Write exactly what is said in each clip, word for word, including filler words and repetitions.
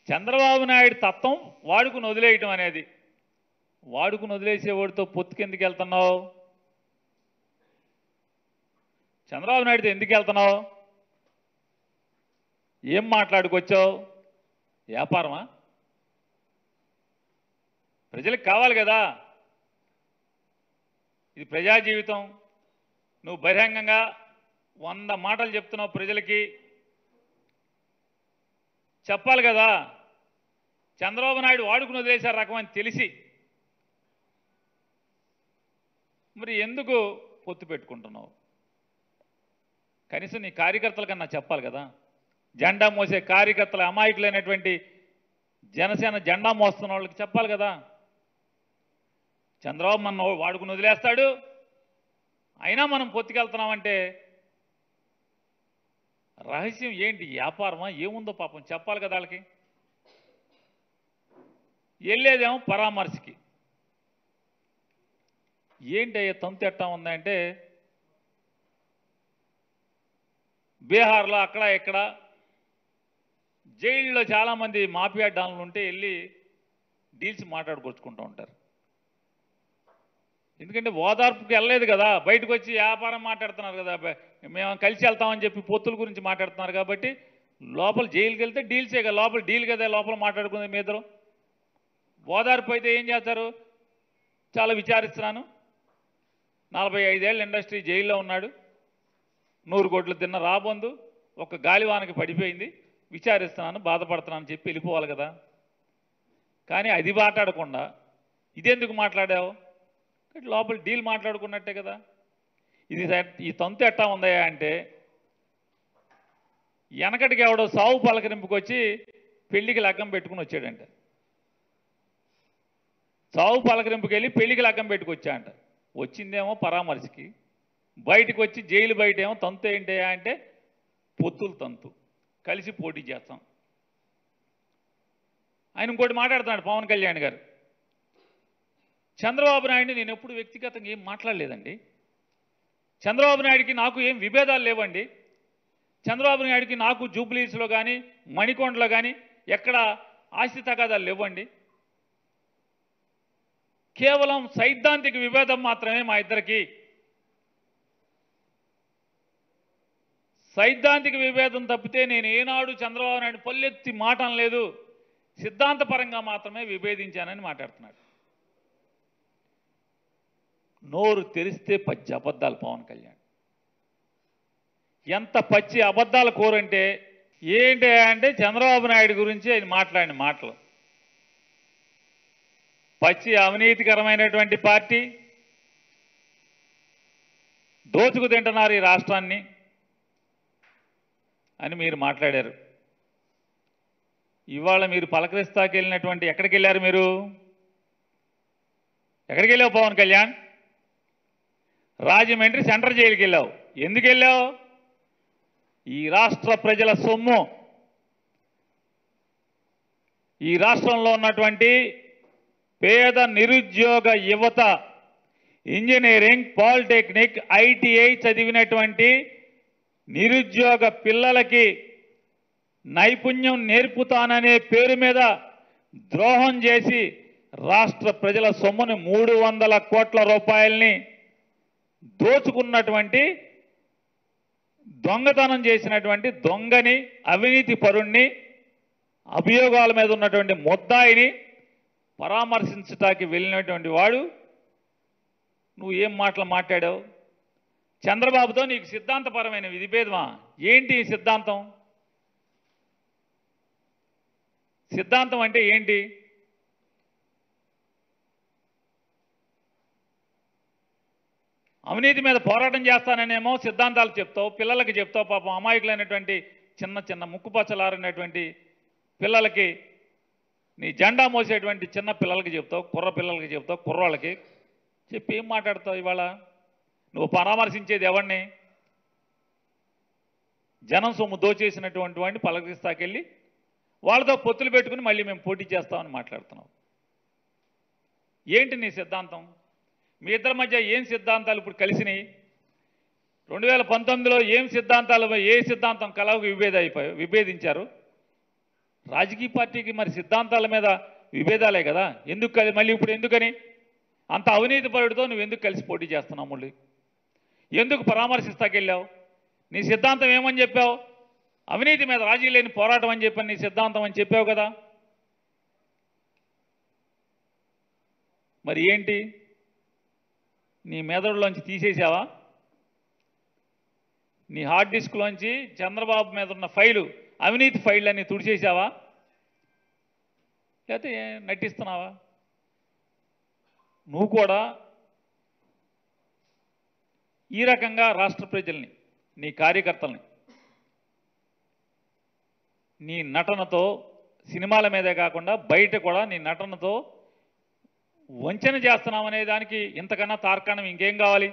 చంద్రబాబు నాయుడు తత్వం వాడుకుని వదిలేయటం అనేది. వాడుకుని వదిలేసేవాడితో పొత్తుకు ఎందుకు వెళ్తున్నావు? చంద్రబాబు నాయుడుతో ఎందుకు వెళ్తున్నావు? ఏం మాట్లాడుకొచ్చావు? వ్యాపారమా? ప్రజలకు కావాలి కదా, ఇది ప్రజా జీవితం. నువ్వు బహిరంగంగా వంద మాటలు చెప్తున్నావు, ప్రజలకి చెప్పాలి కదా. చంద్రబాబు నాయుడు వాడుకుని వదిలేశారు రకమని తెలిసి మరి ఎందుకు పొత్తు పెట్టుకుంటున్నావు? కనీసం నీ కార్యకర్తల కన్నా చెప్పాలి కదా. జెండా మోసే కార్యకర్తల అమాయకులైనటువంటి జనసేన జెండా మోస్తున్న వాళ్ళకి చెప్పాలి కదా. చంద్రబాబు మన వాడుకుని వదిలేస్తాడు, అయినా మనం పొత్తుకెళ్తున్నామంటే రహస్యం ఏంటి? వ్యాపారమా? ఏముందో పాపం చెప్పాలి కదా వాళ్ళకి. వెళ్ళేదేమో పరామర్శకి. ఏంటి అయ్యే తంతు ఎట్టా ఉందంటే, బీహార్లో అక్కడ ఇక్కడ జైల్లో చాలామంది మాఫియా డాన్లు ఉంటే వెళ్ళి డీల్స్ మాట్లాడుకొచ్చుకుంటూ ఉంటారు. ఎందుకంటే ఓదార్పుకి వెళ్ళలేదు కదా, బయటకు వచ్చి వ్యాపారం మాట్లాడుతున్నారు కదా, మేము కలిసి వెళ్తామని చెప్పి పొత్తుల గురించి మాట్లాడుతున్నారు కాబట్టి లోపల జైలుకి వెళ్తే డీల్సే కదా, లోపల డీల్ కదా, లోపల మాట్లాడుకునే మీ ఇద్దరు. ఓదార్పు అయితే ఏం చేస్తారు? చాలా విచారిస్తున్నాను, నలభై ఐదేళ్ళ ఇండస్ట్రీ జైల్లో ఉన్నాడు, నూరు కోట్లు తిన్న రాబందు ఒక గాలివానకి పడిపోయింది, విచారిస్తున్నాను, బాధపడుతున్నాను అని చెప్పి వెళ్ళిపోవాలి కదా. కానీ అది మాట్లాడకుండా ఇదెందుకు మాట్లాడావు? లోపల డీల్ మాట్లాడుకున్నట్టే కదా. ఇది ఈ తంతు ఎట్టా ఉందయా అంటే, వెనకటికి ఎవడో సావు పలకరింపుకి వచ్చి పెళ్లికి లగ్గం పెట్టుకుని వచ్చాడంట. సావు పలకరింపుకి వెళ్ళి పెళ్లికి లగ్గం పెట్టుకొచ్చా అంట. వచ్చిందేమో పరామర్శకి, బయటకు వచ్చి జైలు బయట ఏమో తంతు ఏంటయా అంటే పొత్తులు తంతు, కలిసి పోటీ చేస్తాం. ఆయన ఇంకోటి మాట్లాడుతున్నాడు పవన్ కళ్యాణ్ గారు. చంద్రబాబు నాయుడిని నేను ఎప్పుడు వ్యక్తిగతంగా ఏం మాట్లాడలేదండి. చంద్రబాబు నాయుడికి నాకు ఏం విభేదాలు లేవండి. చంద్రబాబు నాయుడికి నాకు జూబ్లీస్లో కానీ మణికొండలో కానీ ఎక్కడ ఆస్తి తగాదాలు లేవండి. కేవలం సైద్ధాంతిక విభేదం మాత్రమే మా ఇద్దరికి. సైద్ధాంతిక విభేదం తప్పితే నేను ఏనాడు చంద్రబాబు నాయుడు పల్లెత్తి మాటం లేదు, సిద్ధాంతపరంగా మాత్రమే విభేదించానని మాట్లాడుతున్నాడు. నోరు తెరిస్తే పచ్చి అబద్ధాలు పవన్ కళ్యాణ్. ఎంత పచ్చి అబద్ధాలు కోరంటే ఏంటి అంటే చంద్రబాబు నాయుడు గురించి ఆయన మాట్లాడిన మాటలు. పచ్చి అవినీతికరమైనటువంటి పార్టీ, దోచుకు తింటున్నారు ఈ రాష్ట్రాన్ని అని మీరు మాట్లాడారు. ఇవాళ మీరు పలకరిస్తాకి వెళ్ళినటువంటి ఎక్కడికి వెళ్ళారు? మీరు ఎక్కడికి వెళ్ళావు పవన్ కళ్యాణ్? రాజమండ్రి సెంట్రల్ జైలుకి వెళ్ళావు. ఎందుకు వెళ్ళావు? ఈ రాష్ట్ర ప్రజల సొమ్ము, ఈ రాష్ట్రంలో ఉన్నటువంటి పేద నిరుద్యోగ యువత, ఇంజనీరింగ్, పాలిటెక్నిక్, ఐటీఐ చదివినటువంటి నిరుద్యోగ పిల్లలకి నైపుణ్యం నేర్పుతాననే పేరు మీద ద్రోహం చేసి రాష్ట్ర ప్రజల సొమ్ముని మూడు వందల కోట్ల రూపాయల్ని దోచుకున్నటువంటి, దొంగతనం చేసినటువంటి దొంగని, అవినీతి పరుణ్ణి, అభియోగాల మీద ఉన్నటువంటి ముద్దాయిని పరామర్శించటానికి వెళ్ళినటువంటి వాడు నువ్వు ఏం మాటలు మాట్లాడావు? చంద్రబాబుతో నీకు సిద్ధాంతపరమైన విభేదమా? ఏంటి సిద్ధాంతం? సిద్ధాంతం అంటే ఏంటి? అవినీతి మీద పోరాటం చేస్తాననేమో సిద్ధాంతాలు చెప్తావు, పిల్లలకి చెప్తావు. పాపం అమాయకులైనటువంటి చిన్న చిన్న ముక్కుపచ్చలారినటువంటి పిల్లలకి, నీ జెండా మోసేటువంటి చిన్న పిల్లలకి చెప్తావు, కుర్ర పిల్లలకి చెప్తావు, కుర్రోళ్ళకి చెప్పి ఏం మాట్లాడతావు? ఇవాళ నువ్వు పరామర్శించేది ఎవరిని? జనం సొమ్ము దోచేసినటువంటి వాడిని పలకరిస్తాకెళ్ళి వాళ్ళతో పొత్తులు పెట్టుకుని మళ్ళీ మేము పోటీ చేస్తామని మాట్లాడుతున్నావు. ఏంటి నీ సిద్ధాంతం? మీ ఇద్దరి మధ్య ఏం సిద్ధాంతాలు ఇప్పుడు కలిసినాయి? రెండు వేల పంతొమ్మిదిలో ఏం సిద్ధాంతాలు, ఏ సిద్ధాంతం కలవకు విభేద అయిపోయాయి, విభేదించారు? రాజకీయ పార్టీకి మరి సిద్ధాంతాల మీద విభేదాలే కదా. ఎందుకు కలి మళ్ళీ ఇప్పుడు ఎందుకని అంత అవినీతి పరుడితో నువ్వు ఎందుకు కలిసి పోటీ చేస్తున్నావు? మళ్ళీ ఎందుకు పరామర్శిస్తాకెళ్ళావు? నీ సిద్ధాంతం ఏమని చెప్పావు? అవినీతి మీద రాజీ లేని పోరాటం అని చెప్పని నీ సిద్ధాంతం అని చెప్పావు కదా. మరి ఏంటి నీ మెదడులోంచి తీసేసావా? నీ హార్డ్ డిస్క్లోంచి చంద్రబాబు మీద ఉన్న ఫైలు అవినీతి ఫైళ్ళు అన్ని తుడిచేసావా? లేకపోతే నటిస్తున్నావా? నువ్వు కూడా ఈ రకంగా రాష్ట్ర ప్రజల్ని, నీ కార్యకర్తల్ని నీ నటనతో, సినిమాల మీదే కాకుండా బయట కూడా నీ నటనతో వంచన చేస్తున్నామనే దానికి ఇంతకన్నా తార్కాణం ఇంకేం కావాలి?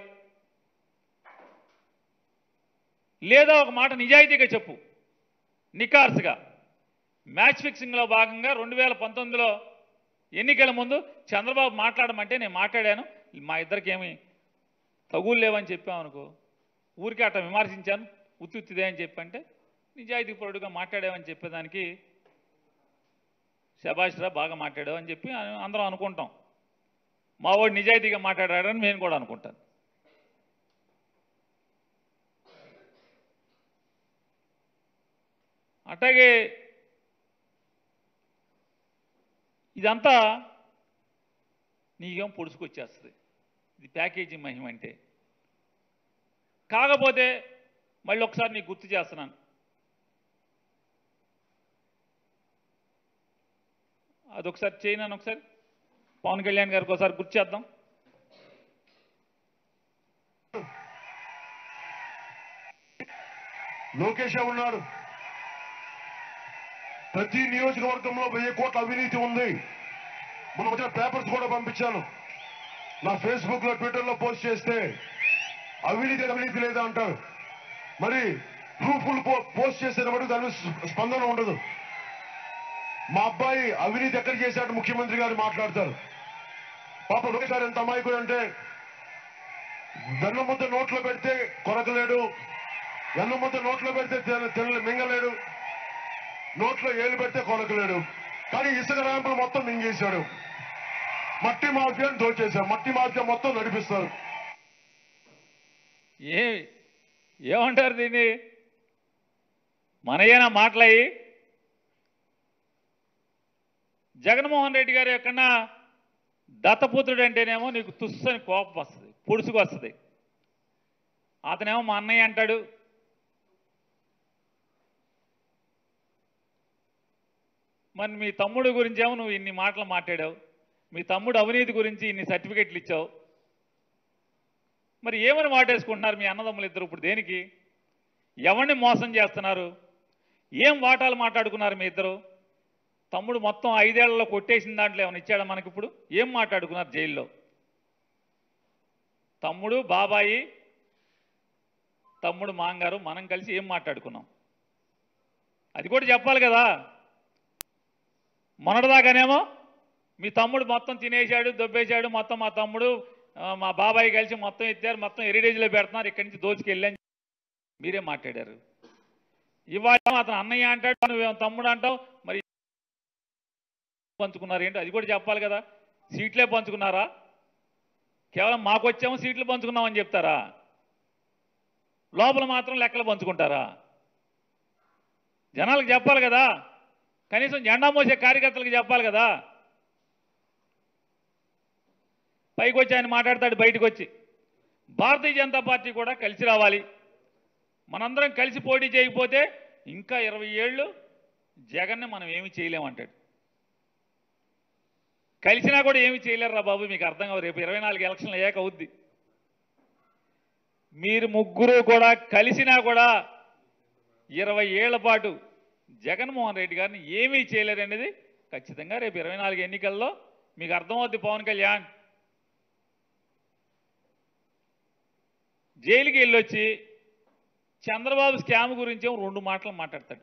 లేదా ఒక మాట నిజాయితీగా చెప్పు, నికార్సుగా. మ్యాచ్ ఫిక్సింగ్లో భాగంగా రెండు వేల పంతొమ్మిదిలో ఎన్నికల ముందు చంద్రబాబు మాట్లాడమంటే నేను మాట్లాడాను, మా ఇద్దరికి ఏమి తగులు లేవని చెప్పామనుకో, ఊరికే అట్లా విమర్శించాను, ఉత్తుత్తిదే అని చెప్పంటే నిజాయితీ పరుడుగా మాట్లాడామని చెప్పేదానికి శభాష్రా బాగా మాట్లాడావు అని చెప్పి అందరం అనుకుంటాం. మా వాడు నిజాయితీగా మాట్లాడాడని నేను కూడా అనుకుంటాను. అట్లాగే ఇదంతా నీకేం పొడుచుకొచ్చేస్తుంది, ఇది ప్యాకేజీ మహిమ అంటే. కాకపోతే మళ్ళీ ఒకసారి నీకు గుర్తు చేస్తున్నాను, అదొకసారి చేయనాను. ఒకసారి పవన్ కళ్యాణ్ గారికి ఒకసారి గుర్తు చేద్దాం. లోకేష్ ఉన్నాడు, ప్రతి నియోజకవర్గంలో వెయ్యి కోట్ల అవినీతి ఉంది. మనం వచ్చిన పేపర్స్ కూడా పంపించాను, నా ఫేస్బుక్ లో ట్విట్టర్ లో పోస్ట్ చేస్తే అవినీతి అవినీతి లేదా అంటారు. మరి ప్రూఫ్లు పోస్ట్ చేసేటప్పుడు దాని స్పందన ఉండదు. మా అబ్బాయి అవినీతి ఎక్కడ చేశాడు ముఖ్యమంత్రి గారు మాట్లాడతారు. పాప లోకేష్ గారు ఎంత అమాయకుడు అంటే, వెన్న ముద్ద నోట్లో పెడితే కొరకలేడు, వెన్న ముద్ద నోట్లో పెడితే తెల్ల మింగలేడు, నోట్లో ఏలు పెడితే కొరకలేడు. కానీ ఇసుక ర్యాంపులు మొత్తం మింగేశాడు, మట్టి మాఫియాని దోచేశాడు, మట్టి మాఫియా మొత్తం నడిపిస్తారు. ఏ ఏమంటారు దీన్ని? మనయేనా మాట్లాయి? జగన్మోహన్ రెడ్డి గారు ఎక్కడన్నా దత్తపుత్రుడు అంటేనేమో నీకు తుస్సని కోపం వస్తుంది, పొడుసుకు వస్తుంది. అతనేమో మా అన్నయ్య అంటాడు. మరి మీ తమ్ముడు గురించేమో నువ్వు ఇన్ని మాటలు మాట్లాడావు, మీ తమ్ముడు అవినీతి గురించి ఇన్ని సర్టిఫికెట్లు ఇచ్చావు. మరి ఏమని వాటేసుకుంటున్నారు మీ అన్నదమ్ములు ఇద్దరు? ఇప్పుడు దేనికి, ఎవరిని మోసం చేస్తున్నారు? ఏం వాటాలు మాట్లాడుకున్నారు మీ ఇద్దరు? తమ్ముడు మొత్తం ఐదేళ్లలో కొట్టేసిన దాంట్లో ఏమైనా ఇచ్చాడా మనకి? ఇప్పుడు ఏం మాట్లాడుకున్నారు జైల్లో? తమ్ముడు, బాబాయి, తమ్ముడు, మాంగారు మనం కలిసి ఏం మాట్లాడుకున్నాం? అది కూడా చెప్పాలి కదా. మొన్నటిదాకానేమో మీ తమ్ముడు మొత్తం తినేశాడు, దొబ్బేశాడు, మొత్తం మా తమ్ముడు మా బాబాయి కలిసి మొత్తం ఎత్తారు, మొత్తం హెరిటేజ్లో పెడుతున్నారు, ఇక్కడి నుంచి దోచుకెళ్ళని మీరే మాట్లాడారు. ఇవాళ అతను అన్నయ్య అంటాడు, నువ్వేమో తమ్ముడు అంటావు. మరి పంచుకున్నారు ఏంటో అది కూడా చెప్పాలి కదా. సీట్లే పంచుకున్నారా? కేవలం మాకు వచ్చాము సీట్లు పంచుకున్నామని చెప్తారా? లోపల మాత్రం లెక్కలు పంచుకుంటారా? జనాలకు చెప్పాలి కదా, కనీసం జెండా మోసే కార్యకర్తలకు చెప్పాలి కదా. పైకి వచ్చి ఆయన మాట్లాడతాడు, బయటకు వచ్చి భారతీయ జనతా పార్టీ కూడా కలిసి రావాలి, మనందరం కలిసి పోటీ చేయకపోతే ఇంకా ఇరవై ఏళ్ళు జగన్ని మనం ఏమి చేయలేమంటాడు. కలిసినా కూడా ఏమి చేయలేరు రా బాబు, మీకు అర్థం కావు. రేపు ఇరవై నాలుగు ఎలక్షన్లు అయ్యాక అవుద్ది. మీరు ముగ్గురు కూడా కలిసినా కూడా ఇరవై ఏళ్ల పాటు జగన్మోహన్ రెడ్డి గారిని ఏమీ చేయలేరు అనేది ఖచ్చితంగా రేపు ఇరవై నాలుగు ఎన్నికల్లో మీకు అర్థమవుద్ది. పవన్ కళ్యాణ్ జైలుకి వెళ్ళొచ్చి చంద్రబాబు స్కామ్ గురించి రెండు మాటలు మాట్లాడతాడు.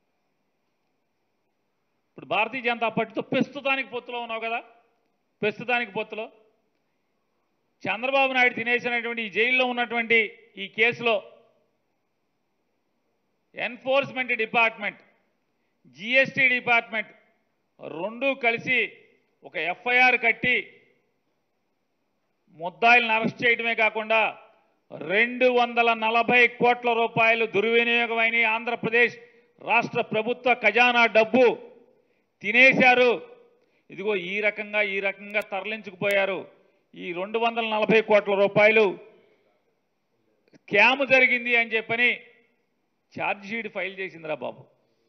ఇప్పుడు భారతీయ జనతా పార్టీతో ప్రస్తుతానికి పొత్తులో ఉన్నావు కదా, ప్రస్తుతానికి పొత్తులో చంద్రబాబు నాయుడు తినేసినటువంటి ఈ జైల్లో ఉన్నటువంటి ఈ కేసులో ఎన్ఫోర్స్మెంట్ డిపార్ట్మెంట్ జిఎస్టీ డిపార్ట్మెంట్ రెండూ కలిసి ఒక ఎఫ్ఐఆర్ కట్టి ముద్దాయిలను అరెస్ట్ చేయడమే కాకుండా రెండు వందల నలభై కోట్ల రూపాయలు దుర్వినియోగమైన ఆంధ్రప్రదేశ్ రాష్ట్ర ప్రభుత్వ ఖజానా డబ్బు తినేశారు. ఇదిగో ఈ రకంగా ఈ రకంగా తరలించుకుపోయారు. ఈ రెండు వందల నలభై కోట్ల రూపాయలు స్కామ్ జరిగింది అని చెప్పని ఛార్జ్ షీట్ ఫైల్ చేసిందిరా బాబు.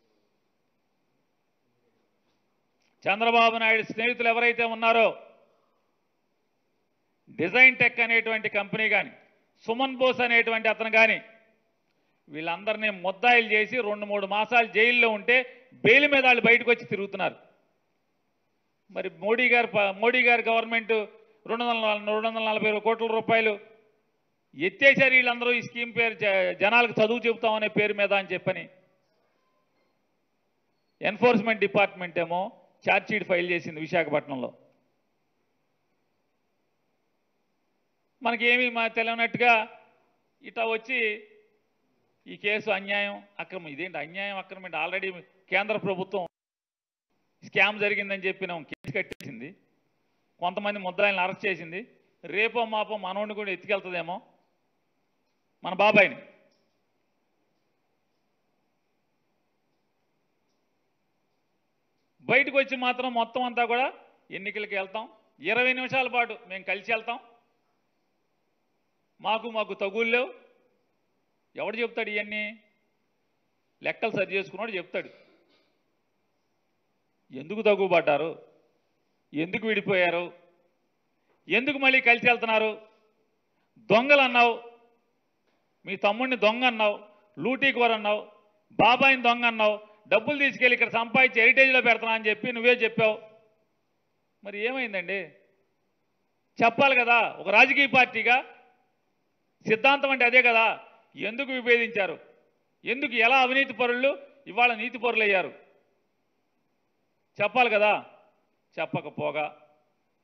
చంద్రబాబు నాయుడు స్నేహితులు ఎవరైతే ఉన్నారో డిజైన్ టెక్ అనేటువంటి కంపెనీ కానీ, సుమన్ బోస్ అనేటువంటి అతను కానీ, వీళ్ళందరినీ ముద్దాయిలు చేసి రెండు మూడు మాసాలు జైల్లో ఉంటే బెయిల్ మీద వాళ్ళు బయటకు వచ్చి తిరుగుతున్నారు. మరి మోడీ గారు మోడీ గారి గవర్నమెంట్ రెండు వందల రెండు వందల నలభై కోట్ల రూపాయలు ఎత్తేసారు వీళ్ళందరూ ఈ స్కీమ్ పేరు జనాలకు చదువు చెబుతామనే పేరు మీద అని చెప్పని. ఎన్ఫోర్స్మెంట్ డిపార్ట్మెంట్ ఏమో ఛార్జ్షీట్ ఫైల్ చేసింది విశాఖపట్నంలో. మనకేమీ మా తెలియనట్టుగా ఇట్లా వచ్చి ఈ కేసు అన్యాయం అక్రమం, ఇదేంటి అన్యాయం అక్రమం ఏంటి? ఆల్రెడీ కేంద్ర ప్రభుత్వం స్కామ్ జరిగిందని చెప్పినాం, కేసు కట్టేసింది, కొంతమంది ముద్దాయిలను అరెస్ట్ చేసింది. రేపో మాపో మనోడిని కూడా ఎత్తుకెళ్తుందేమో మన బాబాయిని. బయటకు వచ్చి మాత్రం మొత్తం అంతా కూడా ఎన్నికలకి వెళ్తాం, ఇరవై నిమిషాల పాటు మేము కలిసి వెళ్తాం, మాకు మాకు తగులు లేవు. ఎవడు చెప్తాడు ఇవన్నీ? లెక్కలు సరి చేసుకున్నాడు చెప్తాడు. ఎందుకు తగ్గుపడ్డారు, ఎందుకు విడిపోయారు, ఎందుకు మళ్ళీ కలిసి వెళ్తున్నారు? దొంగలు అన్నావు, మీ తమ్ముడిని దొంగ అన్నావు, లూటీకోర్ అన్నావు, బాబాయిని దొంగ అన్నావు, డబ్బులు తీసుకెళ్ళి ఇక్కడ సంపాదించి హెరిటేజ్లో పెడతానా అని చెప్పి నువ్వే చెప్పావు. మరి ఏమైందండి? చెప్పాలి కదా. ఒక రాజకీయ పార్టీగా సిద్ధాంతం అంటే అదే కదా. ఎందుకు విభేదించారు, ఎందుకు ఎలా అవినీతి పరులు ఇవాళ నీతి పరులు అయ్యారు చెప్పాలి కదా. చెప్పకపోగా